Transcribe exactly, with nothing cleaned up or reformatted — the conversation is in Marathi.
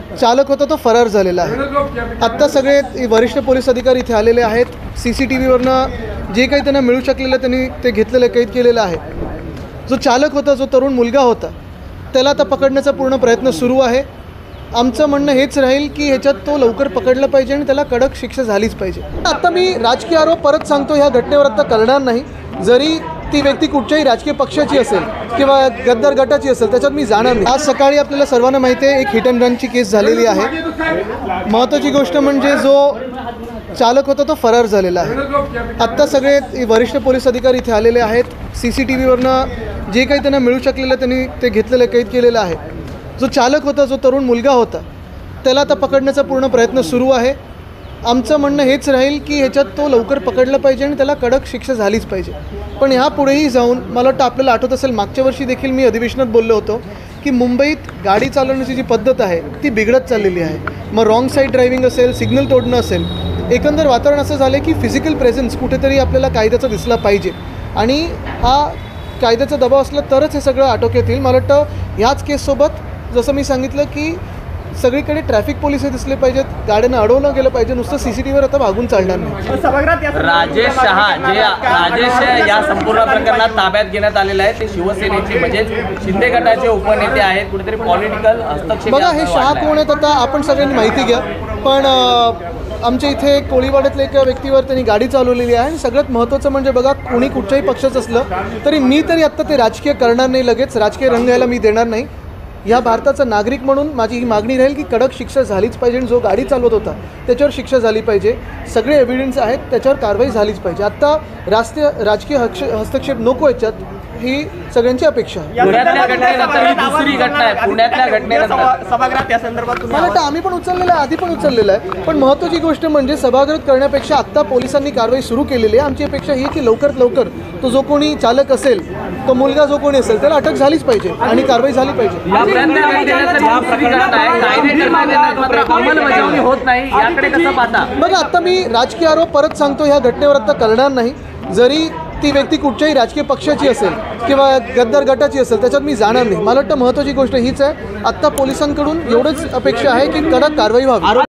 चालक होता तो फरार झालेला आहे। आत्ता सगळे वरिष्ठ पोलीस अधिकारी इथे आलेले आहेत। सी सी टी व्हीवरनं जे काही त्यांना मिळू शकलेलं त्यांनी ते घेतलेलं कैद केलेलं आहे। जो चालक होता, जो तरुण मुलगा होता, त्याला आता पकडण्याचा पूर्ण प्रयत्न सुरू आहे। आमचं म्हणणं हेच राहील की ह्याच्यात तो लवकर पकडला पाहिजे आणि त्याला कडक शिक्षा झालीच पाहिजे। आता मी राजकीय आरोप परत सांगतो, ह्या घटनेवर आता करणार नाही। जरी ती व्यक्ती कुठच्याही राजकीय पक्षाची असेल किंवा गद्दार गटाची असेल, त्याच्यात मी जाणार नाही। आज सकाळी आपल्याला सर्वांना माहिती आहे एक हिट अँड रनची केस झालेली आहे। महत्त्वाची गोष्ट म्हणजे जो चालक होता तो फरार झालेला आहे। आत्ता सगळे वरिष्ठ पोलीस अधिकारी इथे आलेले आहेत। सी सी टी व्हीवरनं जे काही त्यांना मिळू शकलेलं त्यांनी ते घेतलेलं कैद केलेलं आहे। जो चालक होता, जो तरुण मुलगा होता, त्याला आता पकडण्याचा पूर्ण प्रयत्न सुरू आहे। आमचं म्हणणं हेच राहील की ह्याच्यात तो लवकर पकडला पाहिजे आणि त्याला कडक शिक्षा झालीच पाहिजे। पण ह्यापुढेही जाऊन मला वाटतं आपल्याला आठवत असेल, मागच्या वर्षी देखील मी अधिवेशनात बोललो होतो की मुंबईत गाडी चालवण्याची जी पद्धत आहे ती बिघडत चाललेली आहे। मग रॉंग साईड ड्रायव्हिंग असेल, सिग्नल तोडणं असेल, एकंदर वातावरण असं झालं की फिजिकल प्रेझेन्स कुठेतरी आपल्याला कायद्याचा दिसला पाहिजे आणि हा कायद्याचा दबाव असला तरच हे सगळं आटोक्यात येईल। मला वाटतं ह्याच केससोबत जसं मी सांगितलं की सगळीकडे ट्रॅफिक पोलीस हे दिसले पाहिजेत, गाड्यांना अडवलं गेलं पाहिजे। नुसतं सीसीटीव्हीवर आता भागून चालणार नाही। राजेश शहा जे राजेश या संपूर्ण प्रकरणात ताब्यात घेण्यात आलेले आहेत, ते शिवसेनेचे म्हणजे शिंदे गटाचे उपनेते आहेत। कुठेतरी पॉलिटिकल हस्तक्षेप बघा, हे शहा कोण आहेत आता आपण सगळ्यांनी माहिती घ्या। पण आमच्या इथे कोळीवाड्यातल्या एका व्यक्तीवर त्यांनी गाडी चालवलेली आहे आणि सगळ्यात महत्त्वाचं म्हणजे बघा, कोणी कुठच्याही पक्षाचं असलं तरी मी तरी आत्ता ते राजकीय करणार नाही, लगेच राजकीय रंग यायला मी देणार नाही। या भारताचा नागरिक म्हणून माझी ही मागणी राहील की कडक शिक्षा झालीच पाहिजे आणि जो गाडी चालवत होता त्याच्यावर शिक्षा झाली पाहिजे। सगळे एव्हिडन्स आहेत, त्याच्यावर कारवाई झालीच पाहिजे। आत्ता राष्ट्रीय राजकीय हस्तक्षेप नको याच्यात, ही सगळ्यांची अपेक्षा आहे। पुण्यातल्या घटनेनंतर ही दुसरी घटना आहे। पुण्यातल्या घटनेनंतर सभागृहात या संदर्भात मला वाटतं आम्ही पण उचललेलं आहे, आधी पण उचललेलं आहे। पण महत्त्वाची गोष्ट म्हणजे सभागृहात करण्यापेक्षा आत्ता पोलिसांनी कारवाई सुरू केलेली आहे। आमची अपेक्षा ही की लवकरात लवकर तो जो कोणी चालक असेल, तो मुलगा जो कोणी असेल, त्याला अटक झालीच पाहिजे आणि कारवाई झाली पाहिजे। बघा, आता मी राजकीय आरोप परत सांगतो, ह्या घटनेवर आता करणार नाही। जरी ती व्यक्ती कुठच्याही राजकीय पक्षाची असेल किंवा गद्दार गटाची असेल, त्याच्यात मी जाणार नाही। मला वाटतं महत्त्वाची गोष्ट हीच आहे, आत्ता पोलिसांकडून एवढंच अपेक्षा आहे की कडक कारवाई व्हावी।